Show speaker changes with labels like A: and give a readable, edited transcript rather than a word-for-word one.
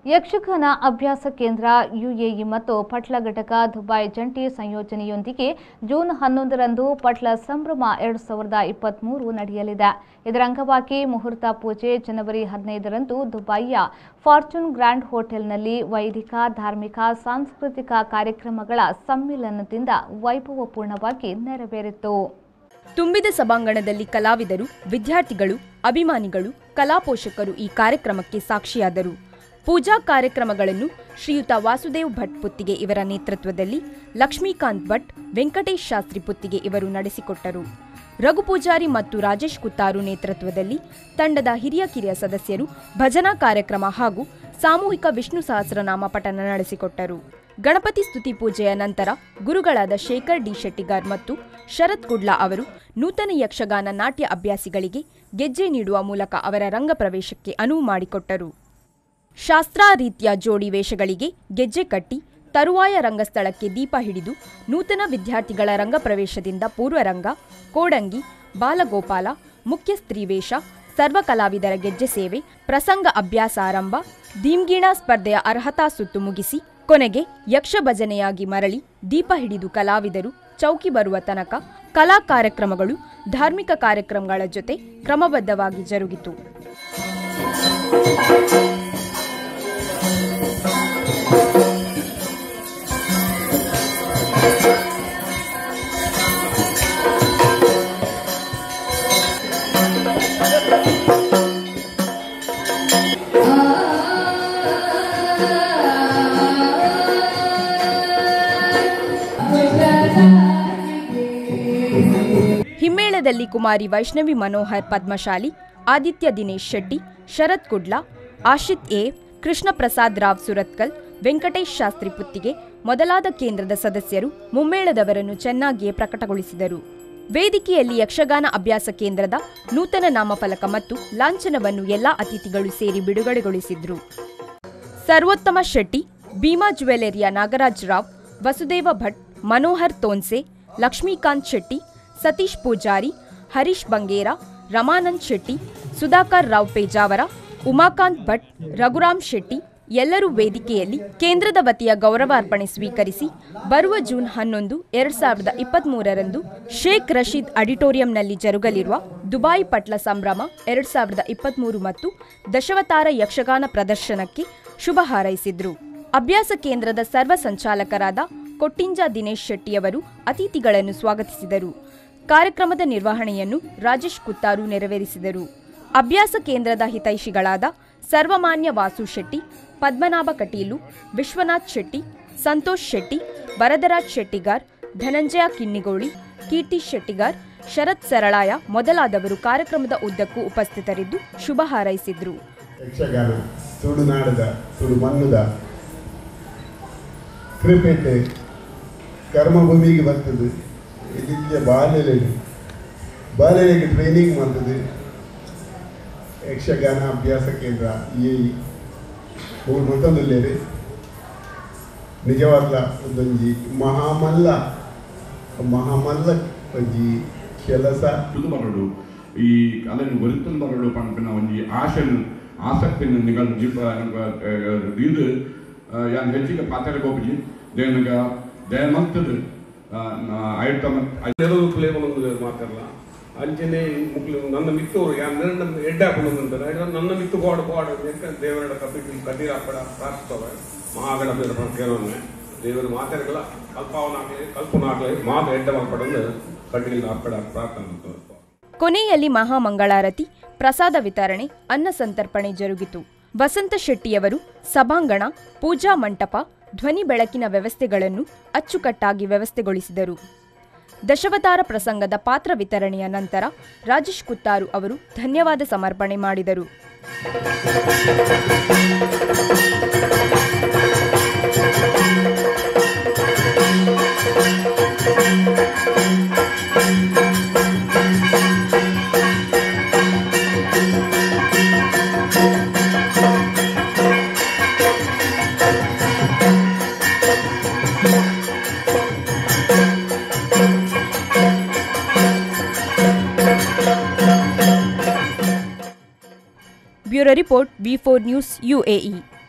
A: ಯಕ್ಷಗಾನ ಅಭ್ಯಾಸ ಕೇಂದ್ರ ಯುಎಇ ಮತ್ತು ಪಟ್ಲ ಘಟಕ ದುಬೈ ಜಂಟಿ ಸಂಯೋಜನೆಯೊಂದಿಗೆ ಜೂನ್ 11ರಂದು ಪಟ್ಲ ಸಂಭ್ರಮ 2023 ನಡೆಯಲಿದೆ. ಇದರ ಅಂಗವಾಗಿ ಮುಹೂರ್ತ ಪೂಜೆ ಜನವರಿ 15ರಂದು ದುಬೈಯ ಫಾರ್ಚೂನ್ ಗ್ರ್ಯಾಂಡ್ ಹೋಟೆಲ್ನಲ್ಲಿ ವೈದಿಕ, ಧಾರ್ಮಿಕ, ಸಾಂಸ್ಕೃತಿಕ ಕಾರ್ಯಕ್ರಮಗಳ ಸಮ್ಮಿಲನದಿಂದ ವೈಭವಪೂರ್ಣವಾಗಿ ನೆರವೇರಿತು.
B: ತುಂಬಿದ ಸಭಾಂಗಣದಲ್ಲಿ ಕಲಾವಿದರು, ವಿದ್ಯಾರ್ಥಿಗಳು, ಅಭಿಮಾನಿಗಳು, ಕಲಾ ಪೋಷಕರು ಈ ಕಾರ್ಯಕ್ರಮಕ್ಕೆ ಸಾಕ್ಷಿಯಾದರು. ಪೂಜಾ ಕಾರ್ಯಕ್ರಮಗಳನ್ನು ಶ್ರೀಯುತ ವಾಸುದೇವ್ ಭಟ್ ಪುತ್ತಿಗೆ ಇವರ ನೇತೃತ್ವದಲ್ಲಿ ಲಕ್ಷ್ಮೀಕಾಂತ್ ಭಟ್, ವೆಂಕಟೇಶ್ ಶಾಸ್ತ್ರಿ ಪುತ್ತಿಗೆ ಇವರು ನಡೆಸಿಕೊಟ್ಟರು. ರಘು ಪೂಜಾರಿ ಮತ್ತು ರಾಜೇಶ್ ಕುತ್ತಾರು ನೇತೃತ್ವದಲ್ಲಿ ತಂಡದ ಹಿರಿಯ ಸದಸ್ಯರು ಭಜನಾ ಕಾರ್ಯಕ್ರಮ ಹಾಗೂ ಸಾಮೂಹಿಕ ವಿಷ್ಣು ಸಹಸ್ರನಾಮ ಪಠಣ ನಡೆಸಿಕೊಟ್ಟರು. ಗಣಪತಿ ಸ್ತುತಿ ಪೂಜೆಯ ನಂತರ ಗುರುಗಳಾದ ಶೇಖರ್ ಡಿ ಶೆಟ್ಟಿಗಾರ್ ಮತ್ತು ಶರತ್ ಕುಡ್ಲಾ ಅವರು ನೂತನ ಯಕ್ಷಗಾನ ನಾಟ್ಯ ಅಭ್ಯಾಸಿಗಳಿಗೆ ಗೆಜ್ಜೆ ನೀಡುವ ಮೂಲಕ ಅವರ ರಂಗ ಪ್ರವೇಶಕ್ಕೆ ಅನುವು ಮಾಡಿಕೊಟ್ಟರು. ಶಾಸ್ತ್ರಾರೀತ್ಯ ಜೋಡಿ ವೇಷಗಳಿಗೆ ಗೆಜ್ಜೆ ಕಟ್ಟಿ ತರುವಾಯ ರಂಗಸ್ಥಳಕ್ಕೆ ದೀಪ ಹಿಡಿದು ನೂತನ ವಿದ್ಯಾರ್ಥಿಗಳ ರಂಗ ಪ್ರವೇಶದಿಂದ ಪೂರ್ವರಂಗ, ಕೋಡಂಗಿ, ಬಾಲಗೋಪಾಲ, ಮುಖ್ಯ ಸ್ತ್ರೀವೇಷ, ಸರ್ವ ಕಲಾವಿದರ ಗೆಜ್ಜೆ ಸೇವೆ, ಪ್ರಸಂಗ ಅಭ್ಯಾಸ ಆರಂಭ, ಧೀಮ್ಗೀಣಾ ಸ್ಪರ್ಧೆಯ ಅರ್ಹತಾ ಸುತ್ತು ಮುಗಿಸಿ ಕೊನೆಗೆ ಯಕ್ಷ ಭಜನೆಯಾಗಿ ಮರಳಿ ದೀಪ ಹಿಡಿದು ಕಲಾವಿದರು ಚೌಕಿ ಬರುವ ತನಕ ಕಲಾ ಕಾರ್ಯಕ್ರಮಗಳು ಧಾರ್ಮಿಕ ಕಾರ್ಯಕ್ರಮಗಳ ಜೊತೆ ಕ್ರಮಬದ್ಧವಾಗಿ ಜರುಗಿತು. ಹಿಮ್ಮೇಳದಲ್ಲಿ ಕುಮಾರಿ ವೈಷ್ಣವಿ ಮನೋಹರ್ ಪದ್ಮಶಾಲಿ, ಆದಿತ್ಯ ದಿನೇಶ್ ಶೆಟ್ಟಿ, ಶರತ್ ಕುಡ್ಲಾ, ಆಶಿತ್ ಎ, ಕೃಷ್ಣ ಪ್ರಸಾದ್ ರಾವ್ ಸುರತ್ಕಲ್, ವೆಂಕಟೇಶ್ ಶಾಸ್ತ್ರಿ ಪುತ್ತಿಗೆ ಮೊದಲಾದ ಕೇಂದ್ರದ ಸದಸ್ಯರು ಮುಮ್ಮೇಳದವರನ್ನು ಚೆನ್ನಾಗಿಯೇ ಪ್ರಕಟಗೊಳಿಸಿದರು. ವೇದಿಕೆಯಲ್ಲಿ ಯಕ್ಷಗಾನ ಅಭ್ಯಾಸ ಕೇಂದ್ರದ ನೂತನ ನಾಮಫಲಕ ಮತ್ತು ಲಾಂಛನವನ್ನು ಎಲ್ಲಾ ಅತಿಥಿಗಳು ಸೇರಿ ಬಿಡುಗಡೆಗೊಳಿಸಿದ್ರು. ಸರ್ವೋತ್ತಮ ಶೆಟ್ಟಿ, ಭೀಮಾ ಜ್ಯುವೆಲರಿಯ ನಾಗರಾಜ್ ರಾವ್, ವಸುದೇವ ಭಟ್, ಮನೋಹರ್ ತೋನ್ಸೆ, ಲಕ್ಷ್ಮೀಕಾಂತ್ ಶೆಟ್ಟಿ, ಸತೀಶ್ ಪೂಜಾರಿ, ಹರೀಶ್ ಬಂಗೇರ, ರಮಾನಂದ್ ಶೆಟ್ಟಿ, ಸುಧಾಕರ್ ರಾವ್ ಪೇಜಾವರ, ಉಮಾಕಾಂತ್ ಭಟ್, ರಘುರಾಮ್ ಶೆಟ್ಟಿ ಎಲ್ಲರೂ ವೇದಿಕೆಯಲ್ಲಿ ಕೇಂದ್ರದ ವತಿಯ ಗೌರವಾರ್ಪಣೆ ಸ್ವೀಕರಿಸಿ ಬರುವ ಜೂನ್ 11, 2023ರಂದು ಶೇಖ್ ರಶೀದ್ ಆಡಿಟೋರಿಯಂನಲ್ಲಿ ಜರುಗಲಿರುವ ದುಬೈ ಪಟ್ಲ ಸಂಭ್ರಮ 2023 ಮತ್ತು ದಶಾವತಾರ ಯಕ್ಷಗಾನ ಪ್ರದರ್ಶನಕ್ಕೆ ಶುಭ ಹಾರೈಸಿದ್ರು. ಅಭ್ಯಾಸ ಕೇಂದ್ರದ ಸರ್ವ ಸಂಚಾಲಕರಾದ ಕೊಟ್ಟಿಂಜ ದಿನೇಶ್ ಶೆಟ್ಟಿಯವರು ಅತಿಥಿಗಳನ್ನು ಸ್ವಾಗತಿಸಿದರು. ಕಾರ್ಯಕ್ರಮದ ನಿರ್ವಹಣೆಯನ್ನು ರಾಜೇಶ್ ಕುತ್ತಾರು ನೆರವೇರಿಸಿದರು. ಅಭ್ಯಾಸ ಕೇಂದ್ರದ ಹಿತೈಷಿಗಳಾದ ಸರ್ವಮಾನ್ಯ ವಾಸು ಶೆಟ್ಟಿ, ಪದ್ಮನಾಭ ಕಟೀಲು, ವಿಶ್ವನಾಥ್ ಶೆಟ್ಟಿ, ಸಂತೋಷ್ ಶೆಟ್ಟಿ, ವರದರಾಜ್ ಶೆಟ್ಟಿಗಾರ್, ಧನಂಜಯ ಕಿನ್ನಿಗೋಳಿ, ಕೀರ್ತಿ ಶೆಟ್ಟಿಗಾರ್, ಶರತ್ ಸರಳಾಯ ಮೊದಲಾದವರು ಕಾರ್ಯಕ್ರಮದ ಉದ್ದಕ್ಕೂ ಉಪಸ್ಥಿತರಿದ್ದು ಶುಭ ಹಾರೈಸಿದ್ರು.
C: ಯಕ್ಷಗಾನ ತುಳುನಾಡದ ತುಳುಮಣ್ಣದ ಕ್ರಿಪೇಟೆ ಕರ್ಮಭೂಮಿಗೆ ಬರ್ತದೆ. ಇದಕ್ಕೆ ಬಾಲ್ಯಲೆಗೆ ಟ್ರೈನಿಂಗ್ ಮಾಡ್ತದೆ. ಯಕ್ಷಗಾನ ಅಭ್ಯಾಸ ಕೇಂದ್ರ ಈ ಮತ್ತೊಂದುಲ್ಲೇರಿ ನಿಜವಾದ ಒಂದೊಂಜಿ ಮಹಾಮಲ್ಲ ಒಂಜಿ ಕೆಲಸ
D: ಬರಡು ಈ ಅದನ್ನು ಒರಿತನ್ ಬರಡು ಪಂಪಿನ ಒಂಜಿ ಆಸಕ್ತಿನ ನಿಗಲ್ ಇದು ಯಾನ್ ಹೆಚ್ಚಿಗೆ ಪಾತ್ರ ಹೋಗಿ ದೇನಗ ದಯಮಂತದ ಐಟಮ್
E: ಕೆಲವು ಪ್ಲೇಬಲ್ ಮಾತಾಡಲ್ಲ ಅಂಚನೆ ಮುಕ್ಳು ನನ್ನ ಮಿತ್ತವರು ಯಾರು ಎಡ್ಡ ಹಾಕೊಂಡಂತಾರೆ ನನ್ನ ಮಿತ್ತು ಗೋಡ ದೇವರ ಕಡ್ಡಿ ಹಾಕಡ ಪ್ರಾರ್ಥಿಸ್ತವೆ ಮಹಾಗಣಪತಿ ಕೆಲವೊಮ್ಮೆ ದೇವರ ಮಾತಾಡಲ್ಲ ಕಲ್ಪನಾಗ್ಲಿ ಮಾತು ಎಡ್ಡ ಮಾಡ್ಪಡಂದು ಕಡ್ಡಿಲಿ ಹಾಕಡ ಪ್ರಾರ್ಥನೆ.
B: ಕೊನೆಯಲ್ಲಿ ಮಹಾಮಂಗಳಾರತಿ, ಪ್ರಸಾದ ವಿತರಣೆ, ಅನ್ನ ಸಂತರ್ಪಣೆ ಜರುಗಿತು. ವಸಂತ ಶೆಟ್ಟಿಯವರು ಸಭಾಂಗಣ, ಪೂಜಾ ಮಂಟಪ, ಧ್ವನಿ ಬೆಳಕಿನ ವ್ಯವಸ್ಥೆಗಳನ್ನು ಅಚ್ಚುಕಟ್ಟಾಗಿ ವ್ಯವಸ್ಥೆಗೊಳಿಸಿದರು. ದಶಾವತಾರ ಪ್ರಸಂಗದ ಪಾತ್ರ ವಿತರಣೆಯ ನಂತರ ರಾಜೇಶ್ ಕುತ್ತಾರು ಅವರು ಧನ್ಯವಾದ ಸಮರ್ಪಣೆ ಮಾಡಿದರು. Bureau Report, V4 News, UAE.